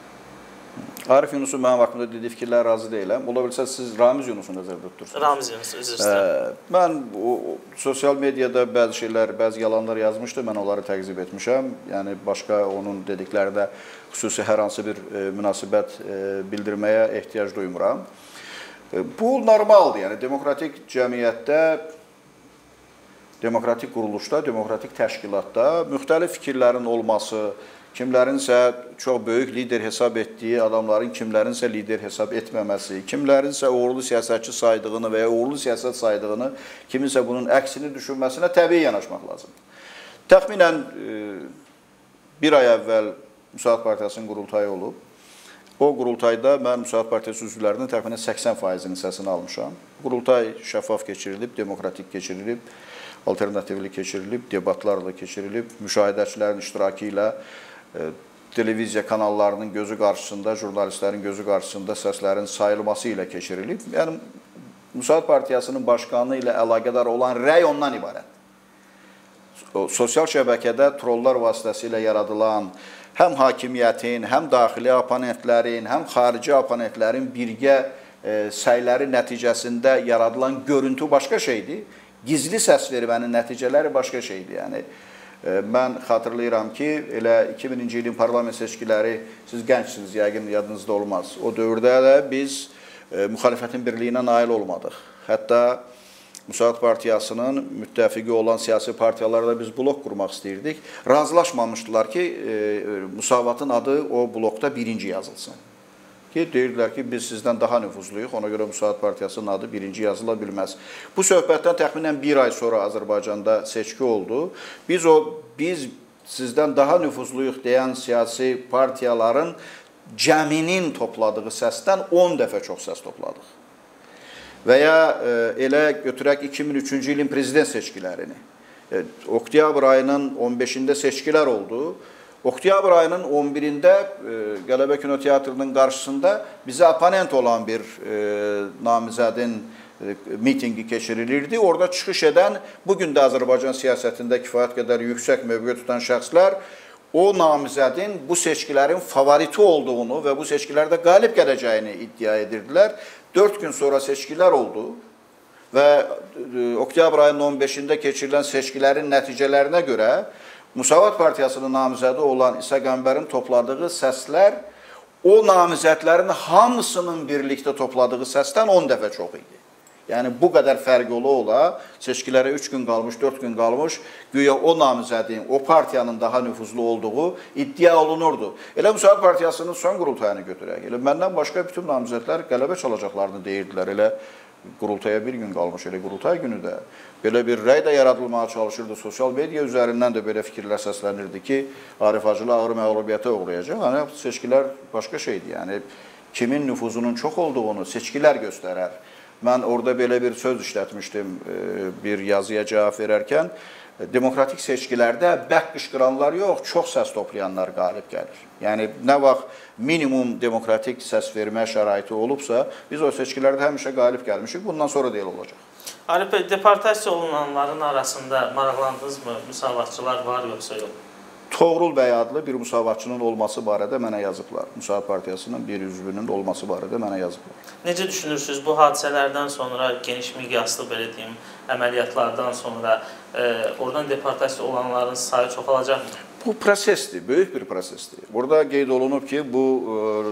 B: Arif Yunusun mənim haqqımda dediyi fikirlər razı deyiləm. Ola bilsə, siz Ramiz Yunusun nəzərdə tutursunuz.
A: Ramiz Yunus, üzr istəyirəm.
B: Mən o, sosial mediada bəzi şeylər, bəzi yalanlar yazmışdı, mən onları təqzib etmişəm. Yəni, başqa onun dedikləri də xüsusi hər hansı bir e, münasibət e, bildirməyə ehtiyac duymuram. E, bu normaldır, yəni demokratik cəmiyyətdə, demokratik quruluşda, demokratik təşkilatda müxtəlif fikirlərin olması, kimlərinsə çox böyük lider hesab etdiyi adamların kimlərinsə lider hesab etməməsi, kimlərinsə uğurlu siyasətçi saydığını və ya uğurlu siyasət saydığını, kiminsə bunun əksini düşünməsinə təbii yanaşmaq lazımdır. Təxminən bir ay əvvəl Müsavat Partiyasının qurultayı olub. O qurultayda mən Müsavat Partiyası üzvlərinin təxminən səksən faizinin səsini almışam. Qurultay şəffaf keçirilib, demokratik keçirilib, alternativli keçirilib, debatlarla keçirilib, müşahidəçilərin iştirakı ilə e, televiziya kanallarının gözü qarşısında, jurnalistlərin gözü qarşısında səslərin sayılması ilə keçirilib. Yəni, Müsavat Partiyasının başqanı ilə əlaqədar olan rəy ondan ibarət. O, sosial şəbəkədə trollar vasitəsilə yaradılan, həm hakimiyyətin, həm daxili oponentlərin, həm xarici oponentlərin birgə e, səyləri nəticəsində yaradılan görüntü başqa şeydir. Gizli səs vermənin nəticələri başqa şeydir. Yəni, e, mən xatırlayıram ki, elə iki mininci ilin parlament seçkiləri, siz gəncsiniz, yəqin yadınızda olmaz. O dövrdə də biz e, müxalifətin birliyinə nail olmadıq. Hətta Müsavat Partiyasının müttəfiqi olan siyasi partiyalarla biz blok qurmaq istəyirdik. Razılaşmamışdılar ki, e, Müsavatın adı o blokda birinci yazılsın. Ki, deyirdilər ki, biz sizdən daha nüfuzluyuq, ona görə Müsavat Partiyasının adı birinci yazıla bilməz. Bu söhbətdən təxminən bir ay sonra Azərbaycanda seçki oldu. Biz o, biz sizdən daha nüfuzluyuq deyən siyasi partiyaların cəminin topladığı səsdən on dəfə çox səs topladıq. Və ya e, elə götürək iki min üçüncü ilin prezident seçkilərini. E, oktyabr ayının on beşində seçkilər oldu. Oktyabr ayının on birində e, Qələbə Kinoteatrının qarşısında bizə oponent olan bir e, namizədin e, mitingi keçirilirdi. Orada çıxış edən, bugün də Azərbaycan siyasətində kifayət qədər yüksək mövqe tutan şəxslər o namizədin bu seçkilərin favoriti olduğunu və bu seçkilərdə qalib gələcəyini iddia edirdilər. Dörd gün sonra seçkilər oldu və oktyabr ayının on beşində keçirilən seçkilərin nəticələrinə görə Müsavat Partiyasının namizədi olan İsa Qəmbərin topladığı səslər o namizədlərin hamısının birlikdə topladığı səsdən on dəfə çox idi. Yəni, bu qədər fərq ola ola, seçkilərə üç gün qalmış, dörd gün qalmış, güya o namizədin, o partiyanın daha nüfuzlu olduğu iddia olunurdu. Elə Müsavat Partiyasının son qurultayını götürək. Elə məndən başqa bütün namizədlər qələbə çalacaqlarını deyirdilər. Elə qurultaya bir gün qalmış, elə qurultay günü də. Belə bir rəy də yaradılmağa çalışırdı. Sosial media üzərindən də belə fikirlər səslənirdi ki, Arif Hacılı ağır məğlubiyyətə uğrayacaq. Yəni, seçkilər başqa şeydir. Yəni, kimin nüfuzunun çox olduğunu seçkilər göstərər. Mən orada belə bir söz işlətmişdim bir yazıya cavab verərkən. Demokratik seçkilərdə bək qışqıranlar yox, çox səs toplayanlar qalib gəlir. Yəni, nə vaxt minimum demokratik səs vermə şəraiti olubsa, biz o seçkilərdə həmişə qalib gəlmişik. Bundan sonra deyil olacaq.
A: Arif bəy, deportasiya olunanların arasında maraqlandınızmı? Müsavatçılar var yoxsa yox?
B: Toğrul bəy adlı bir müsavatçının olması barədə mənə yazıblar. Müsavat Partiyasının bir üzvünün olması barədə mənə yazıblar.
A: Necə düşünürsünüz bu hadisələrdən sonra, geniş miqyaslı belə deyim, əməliyyatlardan sonra e, oradan deportasiya olanların sayı çoxalacaqmı?
B: Bu prosesdir, böyük bir prosesdir. Burada qeyd olunub ki, bu e,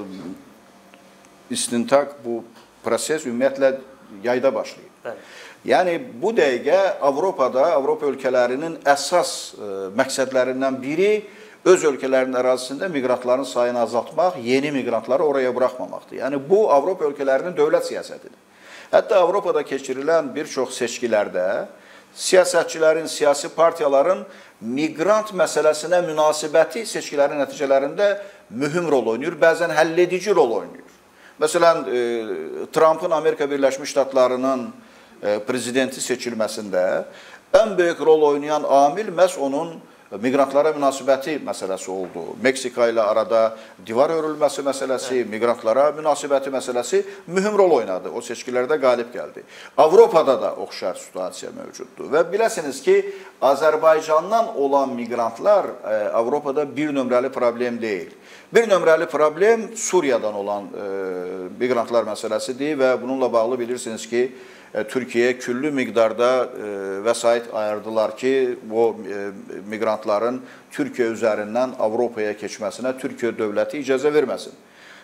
B: istintaq, bu proses ümumiyyətlə yayda başlayıb. Bəli. Yəni, bu dəqiqə Avropada, Avropa ölkələrinin əsas e, məqsədlərindən biri öz ölkələrinin ərazisində miqrantların sayını azaltmaq, yeni miqrantları oraya buraxmamaqdır. Yəni, bu Avropa ölkələrinin dövlət siyasətidir. Hətta Avropada keçirilən bir çox seçkilərdə siyasətçilərin, siyasi partiyaların miqrant məsələsinə münasibəti seçkilərin nəticələrində mühüm rol oynayır, bəzən həlledici rol oynayır. Məsələn, e, Trumpın Amerika Birləşmiş Ştatlarının prezidenti seçilməsində ən böyük rol oynayan amil məhz onun miqrantlara münasibəti məsələsi oldu. Meksika ilə arada divar örülməsi məsələsi, miqrantlara münasibəti məsələsi mühüm rol oynadı. O seçkilərdə qalib gəldi. Avropada da oxşar situasiya mövcuddur. Və biləsiniz ki, Azərbaycandan olan miqrantlar Avropada bir nömrəli problem deyil. Bir nömrəli problem Suriyadan olan miqrantlar məsələsidir və bununla bağlı bilirsiniz ki, Türkiyə küllü miqdarda vəsait ayırdılar ki, o miqrantların Türkiyə üzərindən Avropaya keçməsinə Türkiyə dövləti icazə verməsin.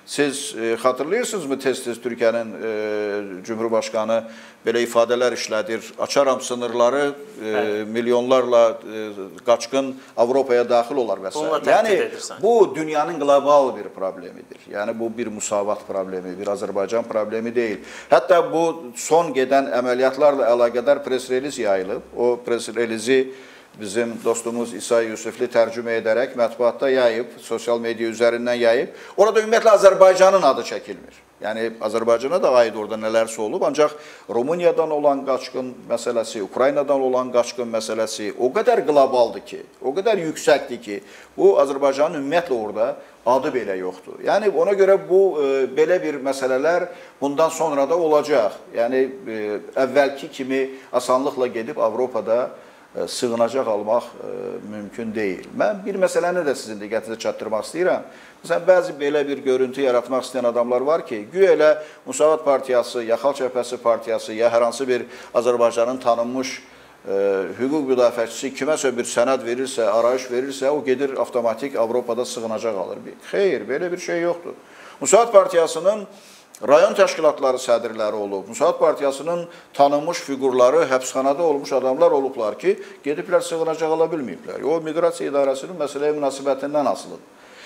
B: Siz e, xatırlayırsınızmı tez-tez Türkiyənin e, Cumhurbaşqanı belə ifadələr işlədir. Açaram sınırları, e, milyonlarla e, qaçqın Avropaya daxil olar və s. Yəni, bu dünyanın qlobal bir problemidir. Yəni, bu bir musavat problemi, bir Azərbaycan problemi deyil. Hətta bu son gedən əməliyyatlarla əlaqədar pres-reliz yayılıb. O pres-relizi bizim dostumuz İsa Yusifli tərcümə edərək mətbuatda yayıb, sosial media üzərindən yayıb. Orada ümumiyyətlə Azərbaycanın adı çəkilmir. Yəni, Azərbaycana da aid orada nələrsə olub, ancaq Rumıniyadan olan qaçqın məsələsi, Ukraynadan olan qaçqın məsələsi o qədər qlobaldır ki, o qədər yüksəkdir ki, bu Azərbaycanın ümumiyyətlə orada adı belə yoxdur. Yəni, ona görə bu, e, belə bir məsələlər bundan sonra da olacaq. Yəni, e, əvvəlki kimi asanlıqla gedib Avropada sığınacaq almaq e, mümkün deyil. Mən bir məsələni də sizin diqqətinizə çatdırmaq istəyirəm. Məsələn, bəzi belə bir görüntü yaratmaq istəyən adamlar var ki, güya elə Müsavat Partiyası, ya Xalq Cəbhəsi Partiyası, ya hər hansı bir Azərbaycanın tanınmış e, hüquq müdafiəçisi kiməsə bir sənəd verirsə, arayış verirsə, o gedir avtomatik Avropada sığınacaq alır. Xeyr, belə bir şey yoxdur. Müsavat Partiyasının rayon təşkilatları sədrləri olub, Müsavat Partiyasının tanınmış fiqurları, həbsxanada olmuş adamlar olublar ki, gediblər sığınacaq ala bilməyiblər. O, Miqrasiya İdarəsinin məsələyə münasibətindən asılıdır.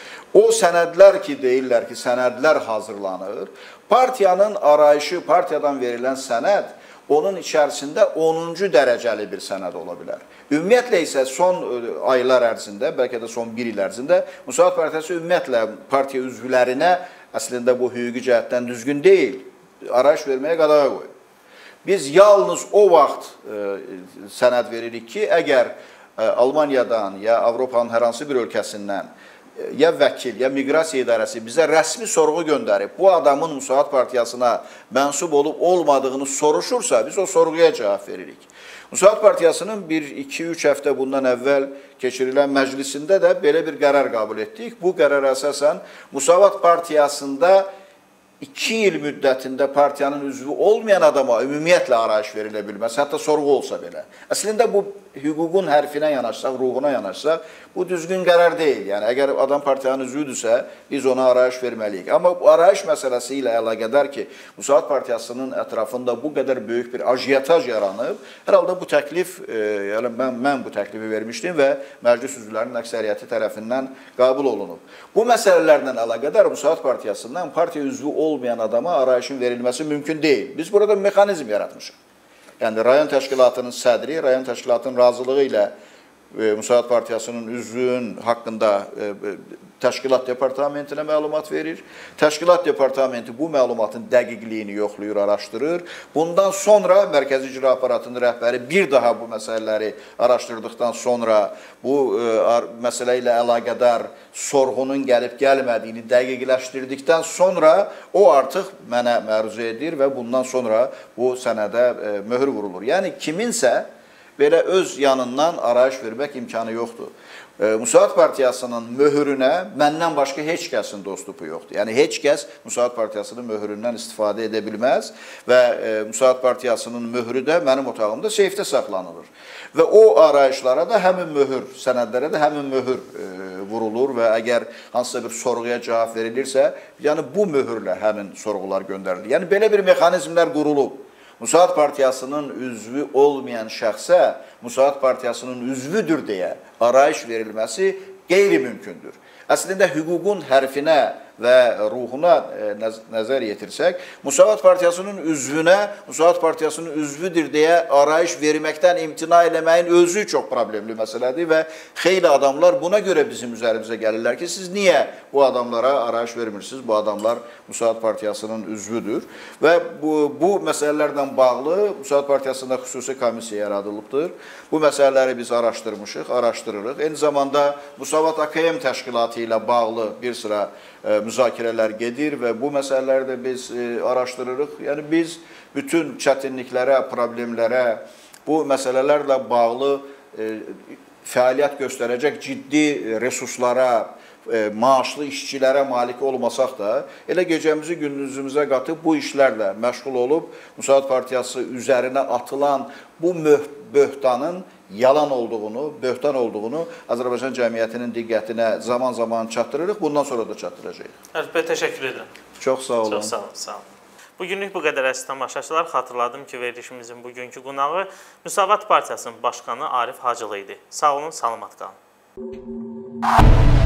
B: O sənədlər ki, deyirlər ki, sənədlər hazırlanır, partiyanın arayışı, partiyadan verilən sənəd, onun içərisində onuncu dərəcəli bir sənəd ola bilər. Ümumiyyətlə isə son aylar ərzində, bəlkə də son bir il ərzində, Müsavat Partiyası ümumiyyətlə partiya üzvlərinə əslində bu hüquqi cəhətdən düzgün deyil, arayış verməyə qadağa qoyur. Biz yalnız o vaxt e, sənəd veririk ki, əgər e, Almaniyadan ya Avropanın hər hansı bir ölkəsindən e, ya vəkil, ya Miqrasiya İdarəsi bizə rəsmi sorğu göndərib, bu adamın Müsavat Partiyasına mənsub olub olmadığını soruşursa, biz o sorğuya cavab veririk. Müsavat Partiyasının bir iki üç həftə bundan əvvəl keçirilən məclisində də belə bir qərar qəbul etdik. Bu qərara əsasən Müsavat Partiyasında iki il müddətində partiyanın üzvü olmayan adama ümumiyyətlə arayış verilə bilməz, hətta sorğu olsa belə. Əslində bu hüququn hərfinə yanaşsaq, ruhuna yanaşsaq, bu düzgün qərar deyil. Yəni, əgər adam partiyanın üzvüdürsə, biz ona arayış verməliyik. Amma bu arayış məsələsi ilə əlaqədar ki, Müsavat Partiyasının ətrafında bu qədər böyük bir ajiyataj yaranıb, hər halda bu təklif, e, yəni mən, mən bu təklifi vermişdim və məclis üzvlərinin əksəriyyəti tərəfindən qəbul olunub. Bu məsələlərlə əlaqədar Müsavat Partiyasından partiya üzvü olmayan adama arayışın verilməsi mümkün deyil. Biz burada mexanizm yaratmışıq. Yəni, rayon təşkilatının sədri, rayon təşkilatının razılığı ilə e, Müsavat Partiyasının üzvünün haqqında e, təşkilat departamentinə məlumat verir. Təşkilat departamenti bu məlumatın dəqiqliyini yoxlayır, araşdırır. Bundan sonra Mərkəzi İcra Aparatının rəhbəri bir daha bu məsələləri araşdırdıqdan sonra bu e, məsələ ilə əlaqədar sorğunun gəlib-gəlmədiyini dəqiqləşdirdikdən sonra o artıq mənə məruzə edir və bundan sonra bu sənədə e, möhür vurulur. Yəni, kiminsə belə öz yanından arayış vermək imkanı yoxdur. Müsavat Partiyasının möhürünə məndən başqa heç kəsin dostupu yoxdur. Yəni, heç kəs Müsavat Partiyasının möhüründən istifadə edə bilməz və e, Müsavat Partiyasının möhürü də mənim otağımda seyfdə saxlanılır. Və o arayışlara da həmin möhür, sənədlərə də həmin möhür e, vurulur və əgər hansısa bir sorğuya cavab verilirsə, yəni bu möhürlə həmin sorğular göndərilir. Yəni, belə bir mexanizmlər qurulub. Müsavat Partiyasının üzvü olmayan şəxsə Müsavat Partiyasının üzvüdür deyə arayış verilməsi qeyri-mümkündür. Əslində, hüququn hərfinə və ruhuna nəzər yetirsək, Müsavat Partiyasının üzvünə, Müsavat Partiyasının üzvüdür deyə arayış verməkdən imtina eləməyin özü çox problemli məsələdir və xeyli adamlar buna görə bizim üzərimizə gəlirlər ki, siz niyə bu adamlara arayış vermirsiniz? Bu adamlar Müsavat Partiyasının üzvüdür və bu, bu məsələlərlə bağlı Müsavat Partiyasında xüsusi komissiya yaradılıbdır. Bu məsələləri biz araşdırmışıq, araşdırırıq. Eyni zamanda Müsavat A K M təşkilatı ilə bağlı bir sıra e, müzakirələr gedir və bu məsələləri də biz e, araşdırırıq. Yəni, biz bütün çətinliklərə, problemlərə, bu məsələlərlə bağlı e, fəaliyyət göstərəcək ciddi resurslara, e, maaşlı işçilərə malik olmasaq da, elə gecəmizi gündüzümüzə qatıb bu işlərlə məşğul olub, Müsavat Partiyası üzərinə atılan bu böhtanın yalan olduğunu, böhtan olduğunu Azərbaycan cəmiyyətinin diqqətinə zaman-zaman çatdırırıq, bundan sonra da çatdıracağıq.
A: Ərif bəy, təşəkkür edirəm.
B: Çox sağ olun.
A: Çox sağ olun, sağ olun. Bugünlük bu qədər əziz tamaşaçılar. Xatırladım ki, verilişimizin bugünkü qonağı Müsavat Partiyasının başqanı Arif Hacılı idi. Sağ olun, salamat qalın.